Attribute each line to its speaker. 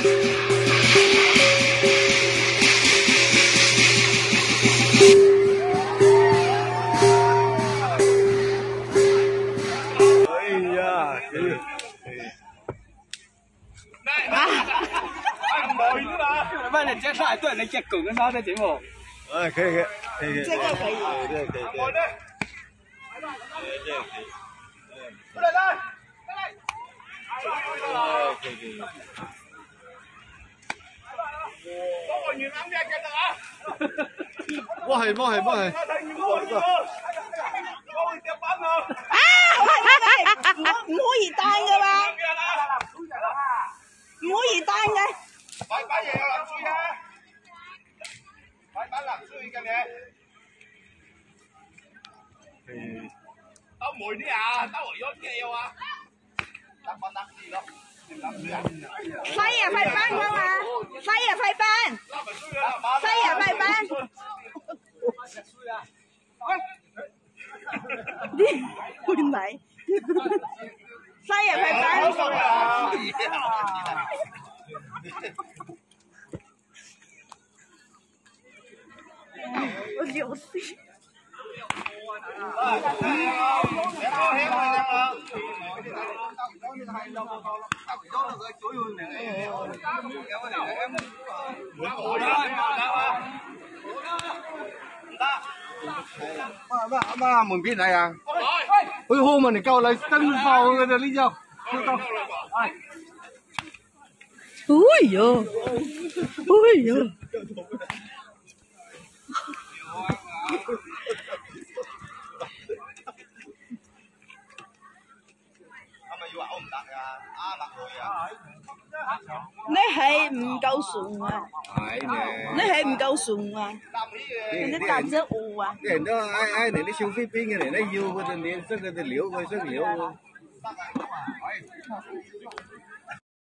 Speaker 1: 把人家上来对人家狗跟他的节目。
Speaker 2: 可以。
Speaker 3: 这个可以。
Speaker 2: 对。
Speaker 1: 过来来。
Speaker 2: 可以。摸係。
Speaker 3: 唔可以單㗎嘛？唔可以單嘅。
Speaker 1: 擺嘢有冷水啊！擺冷水嘅你。兜梅啲啊，兜嚟咗叫啊！得翻得啲咯。
Speaker 3: 飛啊，快班㗎嘛！飛啊，快班！飛啊，快班！啲會咪？飛啊，快班！我有事。
Speaker 2: 媽門邊嚟啊？佢好嘛？你夠嚟燈泡嘅啫，呢隻。
Speaker 3: 哎呦，哎呦！你係唔夠順啊！你係唔夠順啊！你搭隻烏啊！
Speaker 2: cái đó ai này nó siêu Philippines cái này nó yêu cái này rất là liều cái rất liều